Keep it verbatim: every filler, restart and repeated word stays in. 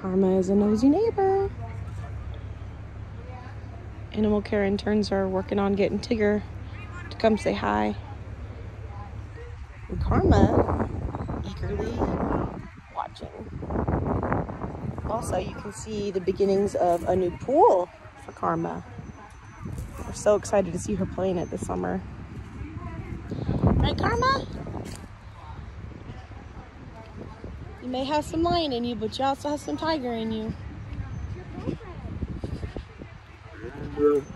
Karma is a nosy neighbor. Animal care interns are working on getting Tigger to come say hi. And Karma eagerly watching. Also, you can see the beginnings of a new pool for Karma. We're so excited to see her playing it this summer. Right, Karma? You may have some lion in you, but you also have some tiger in you.